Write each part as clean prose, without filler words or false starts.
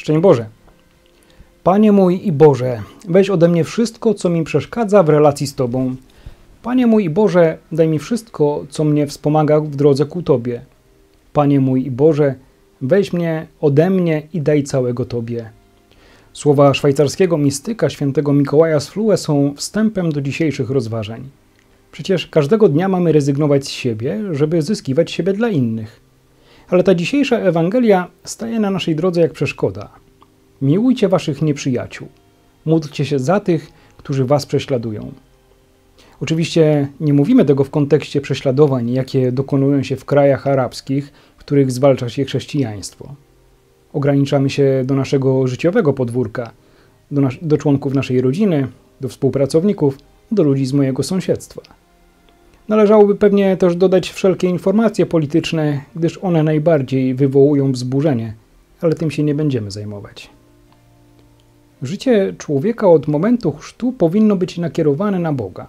Szczęść Boże. Panie mój i Boże, weź ode mnie wszystko, co mi przeszkadza w relacji z Tobą. Panie mój i Boże, daj mi wszystko, co mnie wspomaga w drodze ku Tobie. Panie mój i Boże, weź mnie ode mnie i daj całego Tobie. Słowa szwajcarskiego mistyka świętego Mikołaja z Flue są wstępem do dzisiejszych rozważań. Przecież każdego dnia mamy rezygnować z siebie, żeby zyskiwać siebie dla innych. Ale ta dzisiejsza Ewangelia staje na naszej drodze jak przeszkoda. Miłujcie waszych nieprzyjaciół. Módlcie się za tych, którzy was prześladują. Oczywiście nie mówimy tego w kontekście prześladowań, jakie dokonują się w krajach arabskich, w których zwalcza się chrześcijaństwo. Ograniczamy się do naszego życiowego podwórka, do członków naszej rodziny, do współpracowników, do ludzi z mojego sąsiedztwa. Należałoby pewnie też dodać wszelkie informacje polityczne, gdyż one najbardziej wywołują wzburzenie, ale tym się nie będziemy zajmować. Życie człowieka od momentu chrztu powinno być nakierowane na Boga.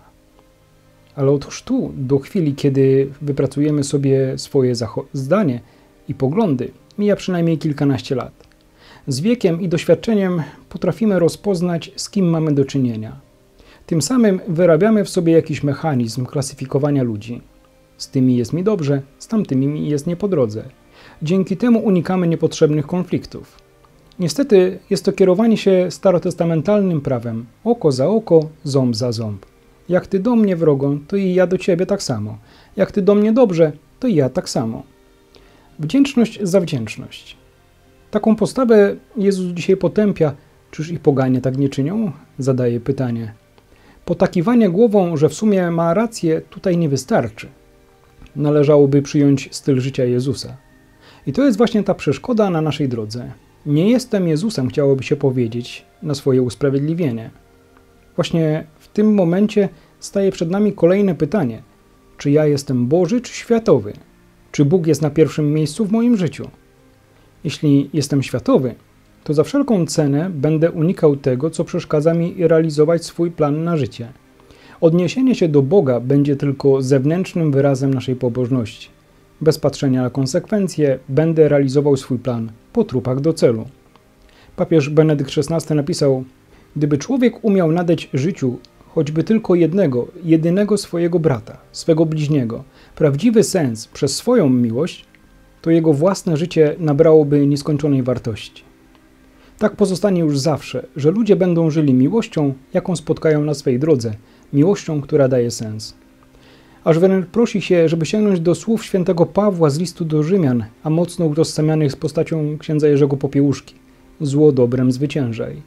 Ale od chrztu do chwili, kiedy wypracujemy sobie swoje zdanie i poglądy, mija przynajmniej kilkanaście lat. Z wiekiem i doświadczeniem potrafimy rozpoznać, z kim mamy do czynienia. Tym samym wyrabiamy w sobie jakiś mechanizm klasyfikowania ludzi. Z tymi jest mi dobrze, z tamtymi mi jest nie po drodze. Dzięki temu unikamy niepotrzebnych konfliktów. Niestety jest to kierowanie się starotestamentalnym prawem oko za oko, ząb za ząb. Jak ty do mnie wrogo, to i ja do ciebie tak samo. Jak ty do mnie dobrze, to i ja tak samo. Wdzięczność za wdzięczność. Taką postawę Jezus dzisiaj potępia. Czyż i poganie tak nie czynią? Zadaje pytanie. Potakiwanie głową, że w sumie ma rację, tutaj nie wystarczy. Należałoby przyjąć styl życia Jezusa. I to jest właśnie ta przeszkoda na naszej drodze. Nie jestem Jezusem, chciałoby się powiedzieć, na swoje usprawiedliwienie. Właśnie w tym momencie staje przed nami kolejne pytanie. Czy ja jestem Boży, czy światowy? Czy Bóg jest na pierwszym miejscu w moim życiu? Jeśli jestem światowy, to za wszelką cenę będę unikał tego, co przeszkadza mi realizować swój plan na życie. Odniesienie się do Boga będzie tylko zewnętrznym wyrazem naszej pobożności. Bez patrzenia na konsekwencje będę realizował swój plan po trupach do celu. Papież Benedykt XVI napisał: gdyby człowiek umiał nadać życiu choćby tylko jedynego swojego brata, swego bliźniego, prawdziwy sens przez swoją miłość, to jego własne życie nabrałoby nieskończonej wartości. Tak pozostanie już zawsze, że ludzie będą żyli miłością, jaką spotkają na swej drodze, miłością, która daje sens. Aż wręcz prosi się, żeby sięgnąć do słów świętego Pawła z listu do Rzymian, a mocno utożsamianych z postacią księdza Jerzego Popiełuszki. Zło dobrem zwyciężaj.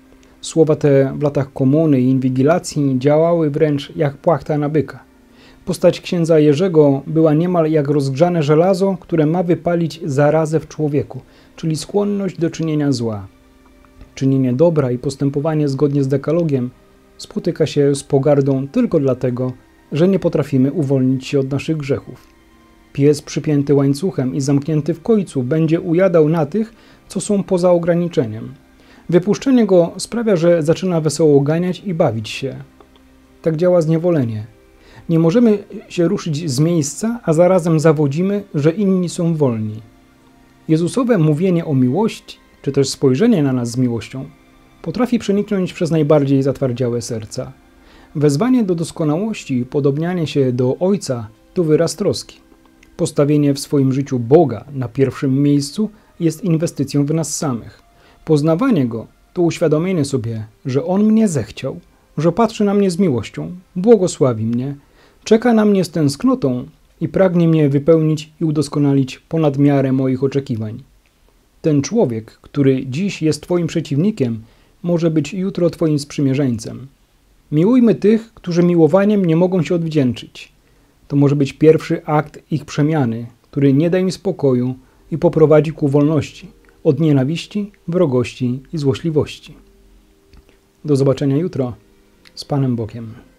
Słowa te w latach komuny i inwigilacji działały wręcz jak płachta na byka. Postać księdza Jerzego była niemal jak rozgrzane żelazo, które ma wypalić zarazę w człowieku, czyli skłonność do czynienia zła. Czynienie dobra i postępowanie zgodnie z dekalogiem spotyka się z pogardą tylko dlatego, że nie potrafimy uwolnić się od naszych grzechów. Pies przypięty łańcuchem i zamknięty w kojcu będzie ujadał na tych, co są poza ograniczeniem. Wypuszczenie go sprawia, że zaczyna wesoło ganiać i bawić się. Tak działa zniewolenie. Nie możemy się ruszyć z miejsca, a zarazem zawodzimy, że inni są wolni. Jezusowe mówienie o miłości, czy też spojrzenie na nas z miłością, potrafi przeniknąć przez najbardziej zatwardziałe serca. Wezwanie do doskonałości i podobnianie się do Ojca to wyraz troski. Postawienie w swoim życiu Boga na pierwszym miejscu jest inwestycją w nas samych. Poznawanie Go to uświadomienie sobie, że On mnie zechciał, że patrzy na mnie z miłością, błogosławi mnie, czeka na mnie z tęsknotą i pragnie mnie wypełnić i udoskonalić ponad miarę moich oczekiwań. Ten człowiek, który dziś jest Twoim przeciwnikiem, może być jutro Twoim sprzymierzeńcem. Miłujmy tych, którzy miłowaniem nie mogą się odwdzięczyć. To może być pierwszy akt ich przemiany, który nie da im spokoju i poprowadzi ku wolności od nienawiści, wrogości i złośliwości. Do zobaczenia jutro. Z Panem Bogiem.